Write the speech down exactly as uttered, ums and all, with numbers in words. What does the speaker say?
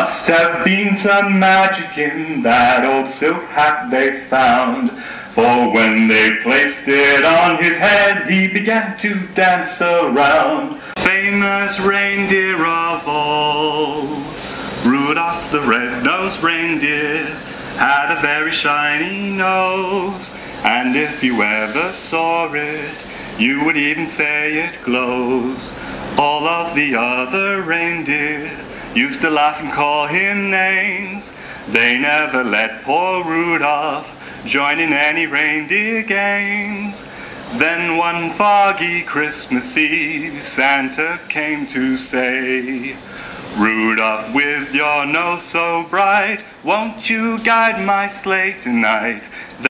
Must have been some magic in that old silk hat they found, for when they placed it on his head, he began to dance around. Famous reindeer of old, Rudolph the red-nosed reindeer, had a very shiny nose, and if you ever saw it, you would even say it glows. All of the other reindeer used to laugh and call him names. They never let poor Rudolph join in any reindeer games. Then one foggy Christmas Eve, Santa came to say, Rudolph, with your nose so bright, won't you guide my sleigh tonight?